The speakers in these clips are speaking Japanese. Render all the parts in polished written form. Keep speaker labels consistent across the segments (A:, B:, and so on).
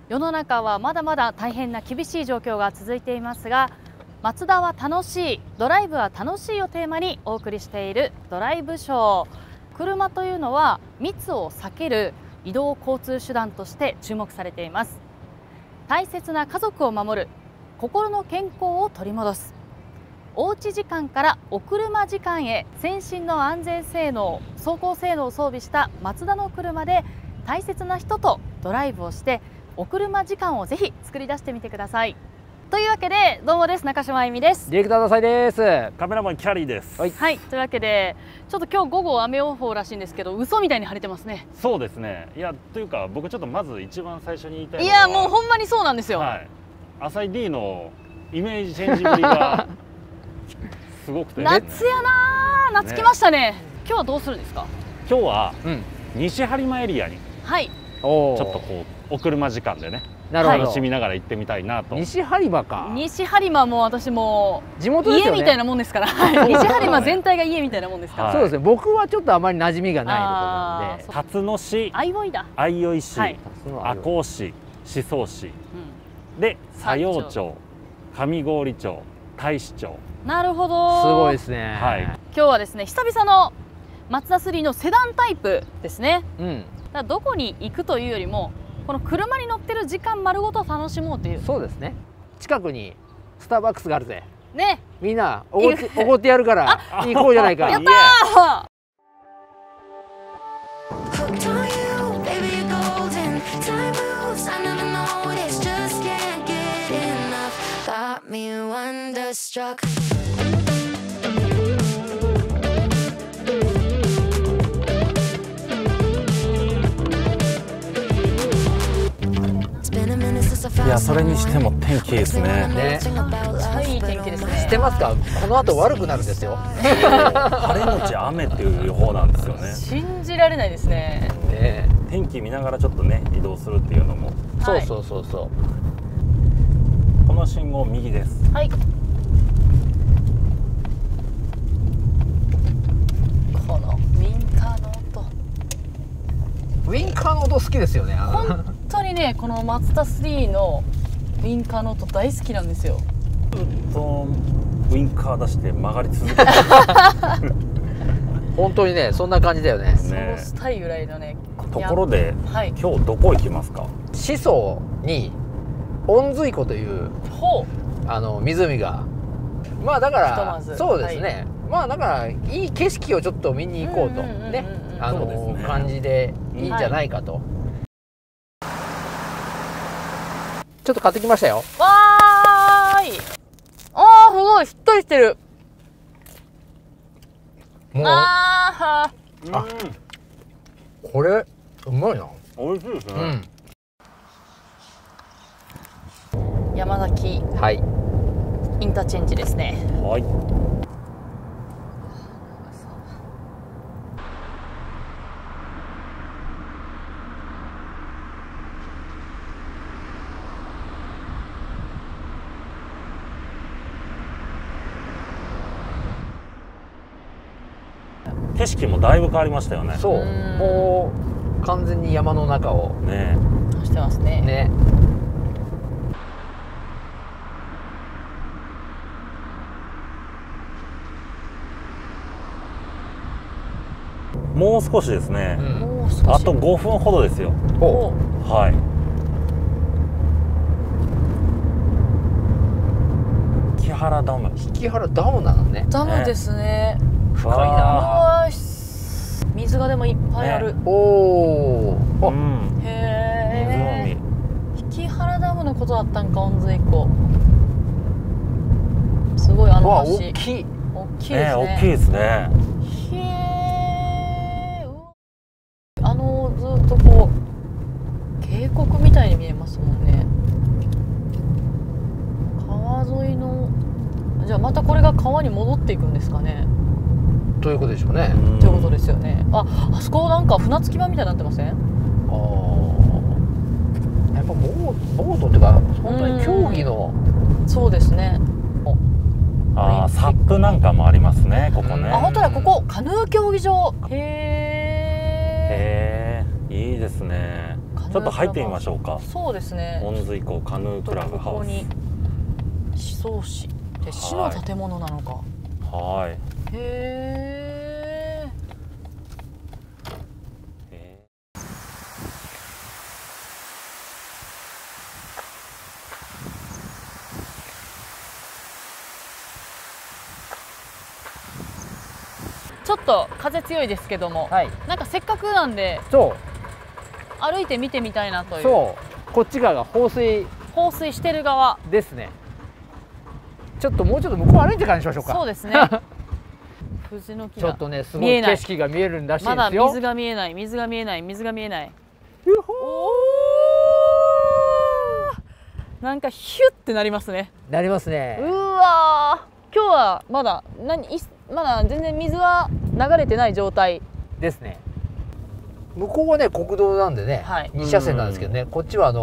A: 世の中はまだまだ大変な厳しい状況が続いていますが、マツダは楽しい、ドライブは楽しいをテーマにお送りしているドライブショー。車というのは密を避ける移動交通手段として注目されています。大切な家族を守る、心の健康を取り戻す、おうち時間からお車時間へ先進の安全性能、走行性能を装備したマツダの車で大切な人とドライブをしてお車時間をぜひ作り出してみてください。というわけでどうもです、中島あゆみです。
B: ディレクターのさいです。
C: カメラマンキャリーです。
A: はい、というわけでちょっと今日午後雨予報らしいんですけど、嘘みたいに晴れてますね。
C: そうですね。いやというか僕ちょっとまず一番最初に言いたいのは、
A: いやもうほんまにそうなんですよ。
C: はい、浅井 D のイメージチェンジぶりがすごくて、ね、
A: 夏やな、夏来ましたね。今日はどうするんですか？
C: 今日は、西播磨エリアに、
A: はい、
C: ちょっとこうお車時間でね、楽しみながら行ってみたいなと。
B: 西播磨か。
A: 西播磨も私も
B: 地元ですよね。
A: 家みたいなもんですから。西播磨全体が家みたいなもんですから。
B: そうですね。僕はちょっとあまり馴染みがないところ
C: 辰野市、
A: 相生だ、
C: 相生市、赤穂市、宍粟市、で佐用町、上郡町、太子町。
A: なるほど。
B: すごいですね。
A: はい。今日はですね、久々のマツダ3のセダンタイプですね。だからどこに行くというよりも、この車に乗ってる時間丸ごと楽しもうという。
B: そうですね。近くにスターバックスがあるぜ。
A: ね。
B: みんなおごってやるから行こうじゃないか。
A: やったー。
C: いやそれにしても天気いいですね。
A: めっちゃいい天気ですね。
B: 知ってますか？この後悪くなるんですよ。
C: 晴れのち雨っていう予報なんですよね。
A: 信じられないですね。
C: 天気見ながらちょっとね移動するっていうのも。
B: そうそうそうそう。
C: この信号右です。
A: はい。このウインカーの音。
B: ウインカーの音好きですよね。
A: 本当にね、このマツダ3のウインカーの音大好きなんですよ。
C: ずっとウインカー出して曲がり続けて
B: 本当にね、そんな感じだよね。
A: そうしたいぐらいのね。
C: ところで、今日どこ行きますか？
B: 宍粟に御水湖という湖が、まあだからそうですね。まあだからいい景色をちょっと見に行こうとね、感じでいいんじゃないかと。ちょっと買ってきましたよ。
A: わーい。あー、すごいしっとりしてる。
B: もうこれうまいな。
C: 美味しいですね。
A: 山崎インターチェンジですね。
C: はい。景色もだいぶ変わりましたよね。
B: そう、もう完全に山の中を
A: ね走ってますね。
B: ね。
C: もう少しですね。あと5分ほどですよ。はい。引原ダム。
B: 引原ダムなのね。
A: ダムですね。
B: 深いな。
A: 水がでもいっぱいある。
B: おお。
A: へえ。引原ダムのことだったんか、御水湖。すごいあの橋。
B: 大きい。
A: 大きいですね。
C: 大きいですね。
A: へえ。ずっとこう渓谷みたいに見えますもんね。川沿いの、じゃあまたこれが川に戻っていくんですかね。
B: ということでしょうね。
A: ということですよね。あそこなんか船着き場みたいになってません？
B: やっぱボートっていうか本当に競技の。
A: そうですね。
C: サップなんかもありますね、ここね。
A: 本当だ、ここカヌー競技場。へえ。
C: いいですね。
A: カ
C: ちょっと入ってみましょうか。
A: そうですね。
C: 温水港カヌークラブハウス。
A: 市総市って市の建物なのか。
C: はい。
A: へえ。ちょっと風強いですけども、はい、なんかせっかくなんで歩いて見てみたいなという。
B: そうこっち側が放水
A: してる側
B: ですね。ちょっともうちょっと向こう歩いてからにしましょうか。
A: そうですね藤の木
B: ちょっとねすごい景色が見えるらしいですよ。
A: まだ水が見えない。水が見えない。水が見えない。なんかヒュッてなりますね。
B: なりますね。
A: うわー、今日はまだまだ全然水は流れてない状態
B: ですね。向こうはね国道なんでね、はい、2車線なんですけどね、こっちは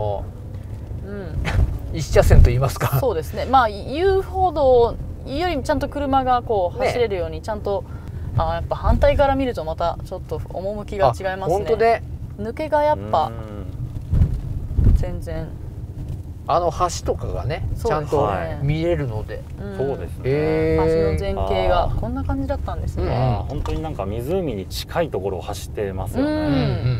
B: 1車線と言いますか。
A: そうですね。まあ遊歩道よりちゃんと車がこう走れるようにちゃんと、ね、やっぱ反対から見るとまたちょっと趣が違いますね。
B: 本当で
A: 抜けがやっぱ全然
B: 橋とかがねちゃんと見れるので、
C: そうですね。
A: 橋の前景がこんな感じだったんですね。
C: 本当になんか湖に近いところを走ってますよね。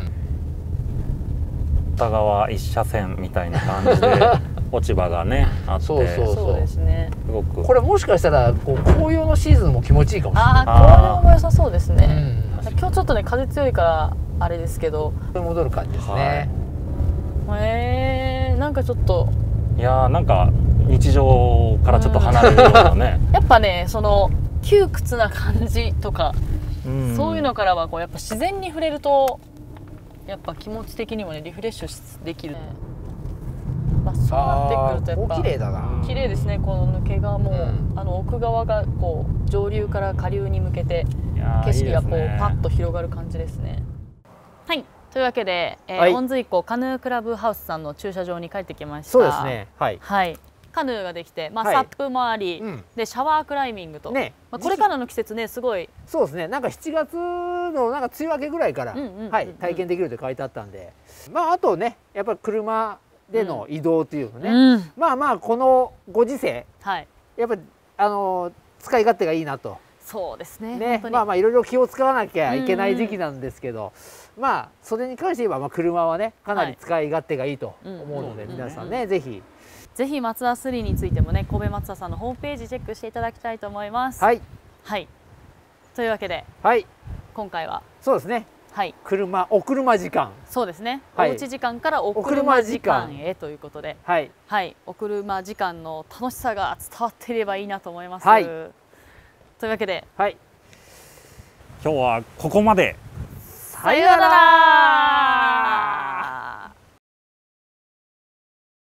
C: 片側一車線みたいな感じで落ち葉がねあって、
A: そうですね。
B: すごくこれもしかしたら紅葉のシーズンも気持ちいいかもしれない。
A: 紅葉も良さそうですね。今日ちょっとね風強いからあれですけど
B: 戻る感じですね。
A: なんかちょっと
C: いやーなんか日常からちょっと離れるようなね
A: やっぱねその窮屈な感じとかそういうのからはこうやっぱ自然に触れるとやっぱ気持ち的にもねリフレッシュできる。そうなってくるとやっぱ
B: 綺麗だな。
A: 綺麗ですね。この抜けがもう、奥側がこう上流から下流に向けて景色がこうパッと広がる感じですね。はい。というわけで、温水港カヌークラブハウスさんの駐車場に帰ってきました。
B: そうですね。はい。
A: はい。カヌーができて、サップもあり、でシャワークライミングと、ね、これからの季節ねすごい。
B: そうですね。なんか7月のなんか梅雨明けぐらいから体験できるって書いてあったんで、あとねやっぱり車での移動っていうのね、このご時世、やっぱり使い勝手がいいなと。
A: そうですね。
B: ね、いろいろ気を使わなきゃいけない時期なんですけど、それに関して言えば車はねかなり使い勝手がいいと思うので、皆さんねぜひ
A: マツダ3についてもね神戸マツダさんのホームページチェックしていただきたいと思います。はい。はい。というわけで、今回は
B: そうですね。お車時間。
A: そうですね。おうち時間からお車時間へということで、お車時間の楽しさが伝わっていればいいなと思います。というわけで、
C: 今日はここまで。
A: さようなら。